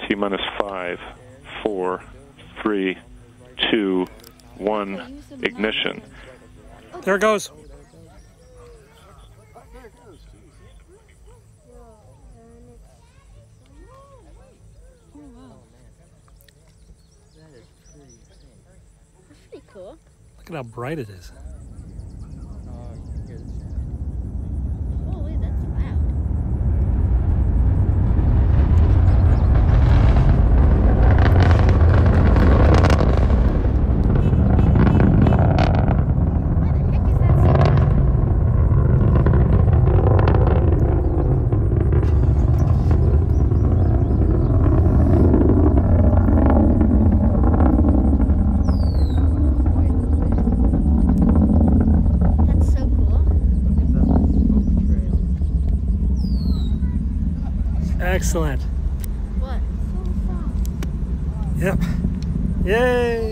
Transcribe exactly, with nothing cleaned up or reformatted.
T minus five, four, three, two, one, ignition. There it goes. That's pretty cool. Look at how bright it is. Holy, that's loud. Why the heck is that so That's so cool. Excellent. What? So soft. Yep. Yay!